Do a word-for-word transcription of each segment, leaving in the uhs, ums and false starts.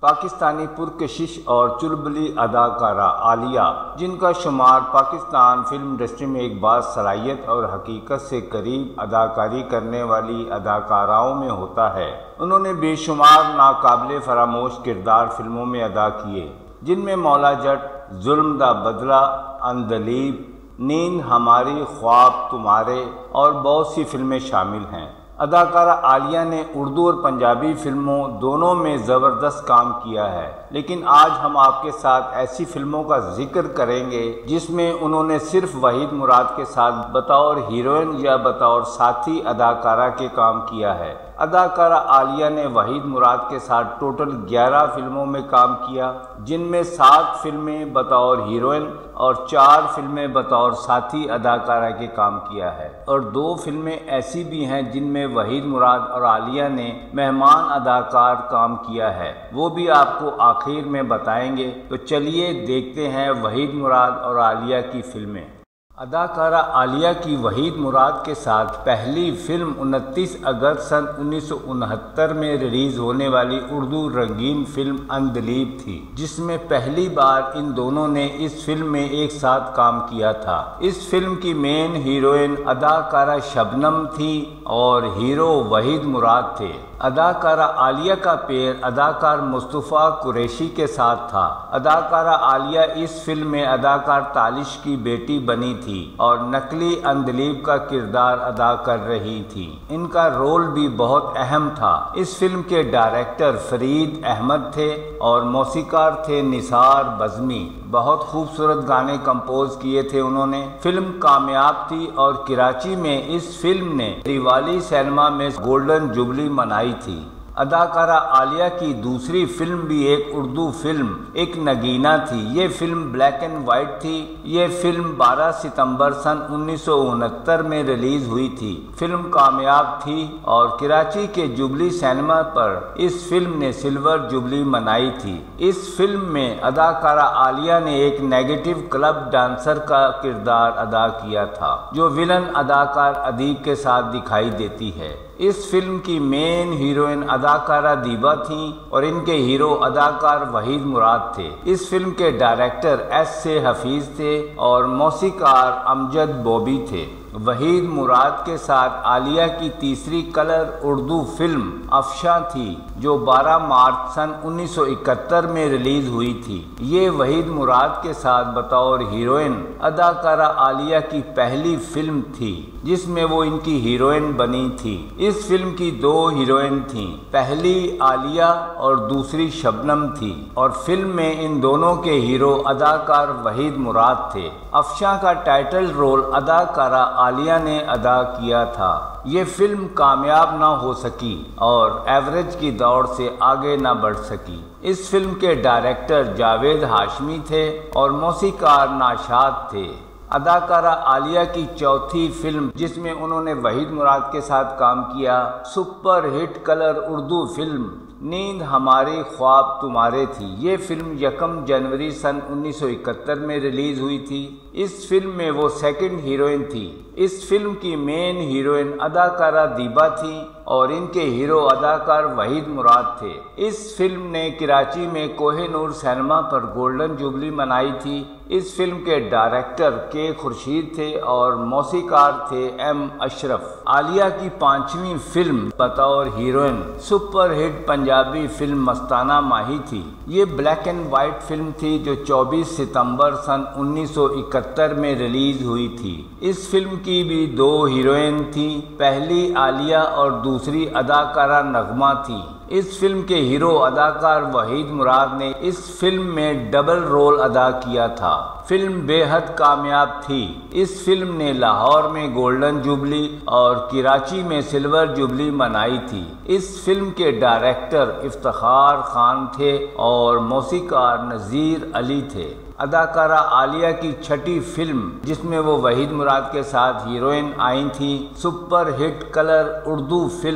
پاکستانی پرکشش اور چلبلی اداکارہ عالیہ، جن کا شمار پاکستان فلم انڈسٹری میں ایک باز صلاحیت اور حقیقت سے قریب اداکاری کرنے والی اداکاراؤں میں ہوتا ہے، انہوں نے بے شمار ناقابل فراموش کردار فلموں میں ادا کیے، جن میں مولا جٹ، ظلم دا بدلہ، اندلیب، نیند ہماری، خواب تمہارے اور بہت سی فلمیں شامل ہیں۔ اداکارہ عالیہ نے اردو اور پنجابی فلموں دونوں میں زبردست کام کیا ہے، لیکن آج ہم آپ کے ساتھ ایسی فلموں کا ذکر کریں گے جس میں انہوں نے صرف وحید مراد کے ساتھ بطور ہیروئن یا بطور ساتھی اداکارہ کے کام کیا ہے۔ اداکارہ عالیہ نے وحید مراد کے ساتھ ٹوٹل گیارہ فلموں میں کام کیا، جن میں سات فلمیں بطور ہیروئن اور چار فلمیں بطور ساتھی اداکارہ کے کام کیا ہے، اور دو فلمیں ایسی بھی ہیں جن میں وحید مراد اور عالیہ نے مہمان اداکار کام کیا ہے، وہ بھی آپ کو آخر میں بتائیں گے۔ تو چلیے دیکھتے ہیں وحید مراد اور عالیہ کی فلمیں۔ اداکارہ عالیہ کی وحید مراد کے ساتھ پہلی فلم انتیس اگست سن انیس سو انہتر میں ریلیز ہونے والی اردو رنگین فلم اندلیب تھی، جس میں پہلی بار ان دونوں نے اس فلم میں ایک ساتھ کام کیا تھا۔ اس فلم کی مین ہیروئن اداکارہ شبنم تھی اور ہیرو وحید مراد تھے۔ اداکارہ عالیہ کا پیر اداکار مصطفیٰ قریشی کے ساتھ تھا۔ اداکارہ عالیہ اس فلم میں اداکار تالش کی بیٹی بنی تھی اور نقلی اندلیب کا کردار ادا کر رہی تھی۔ ان کا رول بھی بہت اہم تھا۔ اس فلم کے ڈائریکٹر فرید احمد تھے اور موسیقار تھے نثار بزمی۔ بہت خوبصورت گانے کمپوز کیے تھے انہوں نے۔ فلم کامیاب تھی اور کراچی میں اس فلم نے ریوالی سینما میں گولڈن جوبلی منائی تھی۔ اداکارہ عالیہ کی دوسری فلم بھی ایک اردو فلم ایک نگینہ تھی۔ یہ فلم بلیک اینڈ وائٹ تھی۔ یہ فلم بارہ ستمبر سن انیس سو انہتر میں ریلیز ہوئی تھی۔ فلم کامیاب تھی اور کراچی کے جوبلی سینما پر اس فلم نے سلور جوبلی منائی تھی۔ اس فلم میں اداکارہ عالیہ نے ایک نیگیٹو کلب ڈانسر کا کردار ادا کیا تھا، جو ولن اداکار ادیب کے ساتھ دکھائی دیتی ہے۔ اس فلم کی مین ہیروئن اداکارہ دیبا تھیں اور ان کے ہیرو اداکار وحید مراد تھے۔ اس فلم کے ڈائریکٹر ایس سے حفیظ تھے اور موسیقار امجد بوبی تھے۔ وحید مراد کے ساتھ عالیہ کی تیسری کلر اردو فلم افشاں تھی، جو بارہ مارچ سن انیس سو اکہتر میں ریلیز ہوئی تھی۔ یہ وحید مراد کے ساتھ بطور ہیروئن اداکارہ عالیہ کی پہلی فلم تھی جس میں وہ ان کی ہیروئن بنی تھی۔ اس فلم کی دو ہیروئن تھیں، پہلی عالیہ اور دوسری شبنم تھی، اور فلم میں ان دونوں کے ہیرو اداکار وحید مراد تھے۔ افشاں کا ٹائٹل رول اداکارہ عالیہ نے ادا کیا تھا۔ یہ فلم کامیاب نہ ہو سکی اور ایوریج کی دوڑ سے آگے نہ بڑھ سکی۔ اس فلم کے ڈائریکٹر جاوید ہاشمی تھے اور موسیقار ناشاد تھے۔ اداکارہ عالیہ کی چوتھی فلم جس میں انہوں نے وحید مراد کے ساتھ کام کیا، super hit colour Urdu film نیند ہماری، خواب تمہارے تھی۔ یہ فلم یکم جنوری سن انیس سو اکہتر میں ریلیز ہوئی تھی۔ اس فلم میں وہ سیکنڈ ہیروئن تھی۔ اس فلم کی مین ہیروئن اداکارہ دیبا تھی اور ان کے ہیرو اداکار وحید مراد تھے۔ اس فلم نے کراچی میں کوہ نور سینما پر گولڈن جوبلی منائی تھی۔ اس فلم کے ڈائریکٹر کے خورشید تھے اور موسیقار تھے ایم اشرف۔ عالیہ کی پانچویں فلم بطور heroine super hit Punjabi film Mastana Mahi تھی۔ یہ بلیک اینڈ وائٹ فلم تھی جو چوبیس ستمبر سن انیس سو اکہتر میں ریلیز ہوئی تھی۔ اس فلم کی بھی دو ہیروئن تھیں، پہلی عالیہ اور دوسری اداکارہ نغمہ تھی۔ اس فلم کے ہیرو اداکار وحید مراد نے اس فلم میں ڈبل رول ادا کیا تھا۔ فلم بے حد کامیاب تھی۔ اس فلم نے لاہور میں گولڈن جوبلی اور کراچی میں سلور جوبلی منائی تھی۔ اس فلم کے ڈائریکٹر افتخار خان تھے اور موسیقار نذیر علی تھے۔ اداکارہ عالیہ کی چھٹی فلم جس میں وہ وحید مراد کے ساتھ ہیروئن آئی تھیں، super hit colour Urdu film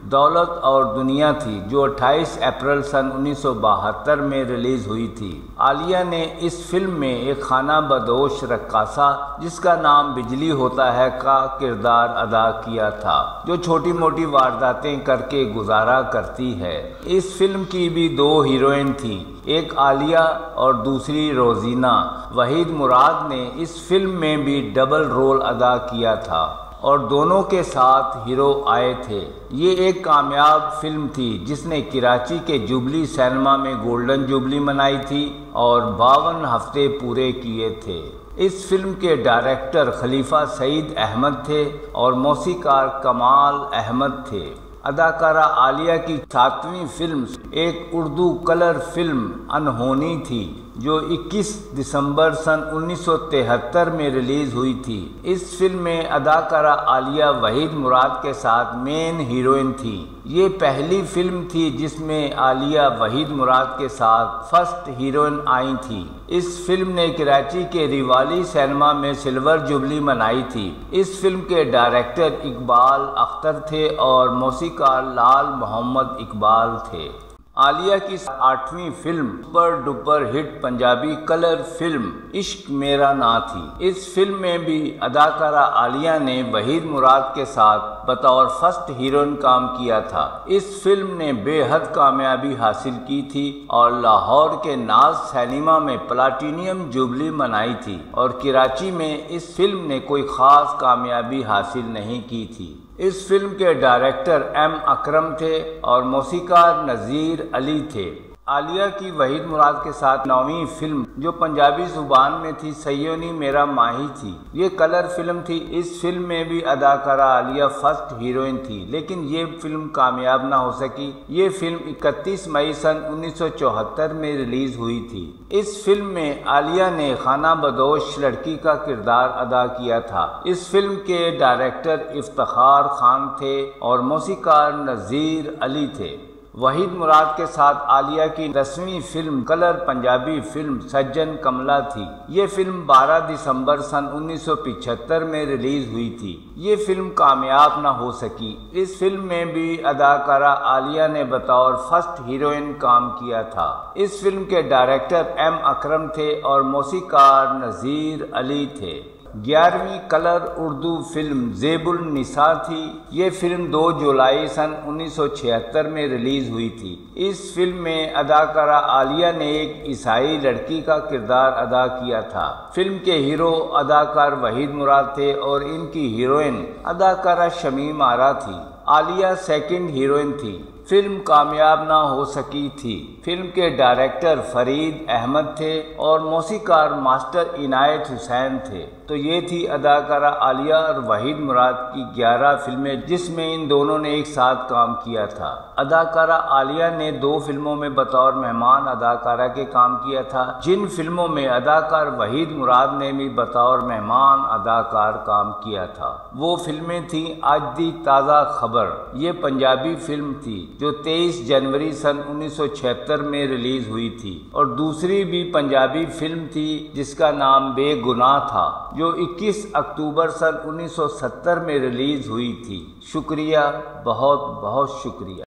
دولت اور دنیا تھی جو اٹھائیس اپریل سن انیس سو بہتر میں ریلیز ہوئی تھی۔ عالیہ نے اس فلم میں ایک خانہ بدوش رقاصہ جس کا نام بجلی ہوتا ہے کا کردار ادا کیا تھا، جو چھوٹی موٹی وارداتیں کر کے گزارا کرتی ہے۔ اس فلم کی بھی دو ہیروئن تھیں، ایک عالیہ اور دوسری روزینہ۔ وحید مراد نے اس فلم میں بھی ڈبل رول ادا کیا تھا اور دونوں کے ساتھ ہیرو آئے تھے۔ یہ ایک کامیاب فلم تھی جس نے کراچی کے جوبلی سینما میں گولڈن جوبلی منائی تھی اور باون ہفتے پورے کیے تھے۔ اس فلم کے ڈائریکٹر خلیفہ سعید احمد تھے اور موسیقار کمال احمد تھے۔ اداکارہ عالیہ کی ساتویں فلم ایک اردو کلر فلم انہونی تھی جو اکیس دسمبر سن انیس سو تہتر میں ریلیز ہوئی تھی۔ اس فلم میں اداکارہ عالیہ وحید مراد کے ساتھ مین ہیروئن تھی۔ یہ پہلی فلم تھی جس میں عالیہ وحید مراد کے ساتھ فرسٹ ہیروئن آئی تھی۔ اس فلم نے کراچی کے ریوالی سینما میں سلور جوبلی منائی تھی۔ اس فلم کے ڈائریکٹر اقبال اختر تھے اور موسیقار لال محمد اقبال تھے۔ عالیہ کی آٹھویں film super duper hit Punjabi colour film عشق میرا نا تھی۔ اس فلم میں بھی اداکارہ عالیہ نے وحید مراد کے ساتھ بطور فرسٹ ہیروئن کام کیا تھا۔ اس فلم نے بے حد کامیابی حاصل کی تھی اور لاہور کے ناز سینما میں پلاٹینیم جوبلی منائی تھی، اور کراچی میں اس فلم نے کوئی خاص کامیابی حاصل نہیں کی تھی۔ اس فلم کے ڈائریکٹر ایم اکرم تھے اور موسیقار نذیر علی تھے۔ عالیہ کی وحید مراد کے ساتھ نویں فلم جو پنجابی زبان میں تھی سیونی میرا ماہی تھی۔ یہ کلر فلم تھی۔ اس فلم میں بھی اداکارہ عالیہ فرسٹ ہیروئن تھی، لیکن یہ فلم کامیاب نہ ہو سکی۔ یہ فلم اکتیس مئی سن انیس سو چوہتر میں ریلیز ہوئی تھی۔ اس فلم میں عالیہ نے خانہ بدوش لڑکی کا کردار ادا کیا تھا۔ اس فلم کے ڈائریکٹر افتخار خان تھے اور موسیقار نذیر علی تھے۔ وحید مراد کے ساتھ عالیہ کی دسویں فلم کلر پنجابی فلم سجن کملا تھی۔ یہ فلم بارہ دسمبر سن انیس سو پچہتر میں ریلیز ہوئی تھی۔ یہ فلم کامیاب نہ ہو سکی۔ اس فلم میں بھی اداکارہ عالیہ نے بطور فرسٹ ہیروئن کام کیا تھا۔ اس فلم کے ڈائریکٹر ایم اکرم تھے اور موسیقار نذیر علی تھے۔ گیارہویں کلر اردو فلم زیب النساء تھی۔ یہ فلم دو جولائی سن انیس سو چھہتر میں ریلیز ہوئی تھی۔ اس فلم میں اداکارہ عالیہ نے ایک عیسائی لڑکی کا کردار ادا کیا تھا۔ فلم کے ہیرو اداکار وحید مراد تھے اور ان کی ہیروئن اداکارہ شمیم آرا تھی۔ عالیہ سیکنڈ ہیروئن تھی۔ فلم کامیاب نہ ہو سکی تھی۔ فلم کے ڈائریکٹر فرید احمد تھے اور موسیقار ماسٹر عنایت حسین تھے۔ تو یہ تھی اداکارہ عالیہ اور وحید مراد کی گیارہ فلمیں جس میں ان دونوں نے ایک ساتھ کام کیا تھا۔ اداکارہ عالیہ نے دو فلموں میں بطور مہمان اداکارہ کے کام کیا تھا۔ جن فلموں میں اداکار وحید مراد نے بھی بطور مہمان اداکار کام کیا تھا وہ فلمیں تھیں آج دی تازہ خبر، یہ پنجابی فلم تھی جو تیئیس جنوری سن انیس سو چھہتر میں ریلیز ہوئی تھی، اور دوسری بھی پنجابی فلم تھی جس کا نام بے گناہ تھا جو اکیس اکتوبر سن انیس سو ستر میں ریلیز ہوئی تھی۔ شکریہ، بہت بہت شکریہ۔